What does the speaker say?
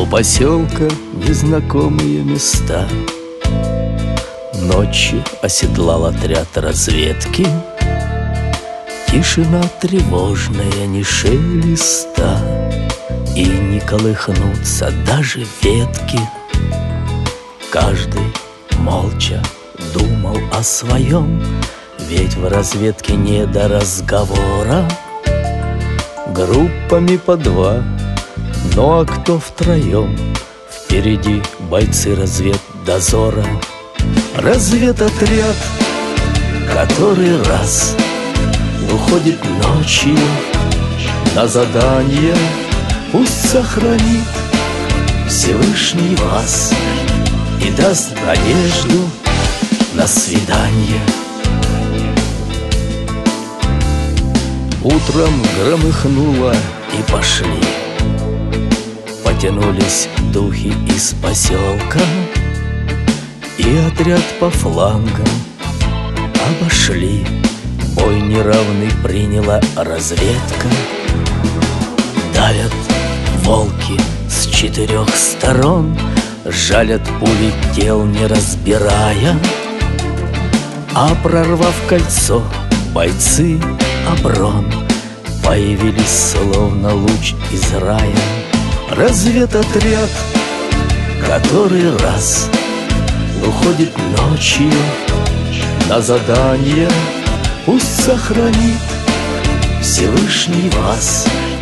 У поселка незнакомые места. Ночью оседлал отряд разведки. Тишина тревожная, ни шелеста, и не колыхнутся даже ветки. Каждый молча думал о своем, ведь в разведке не до разговора. Группами по два, ну а кто втроем? Впереди бойцы разведдозора. Разведотряд, который раз уходит ночью на задание. Пусть сохранит Всевышний вас и даст надежду на свидание. Утром громыхнуло и пошли. Потянулись духи из поселка, и отряд по флангам обошли. Бой неравный приняла разведка. Давят волки с 4 сторон, жалят пули тел, не разбирая. А прорвав кольцо, бойцы оброн появились, словно луч из рая. Разведотряд, который раз уходит ночью на задание. Пусть сохранит Всевышний вас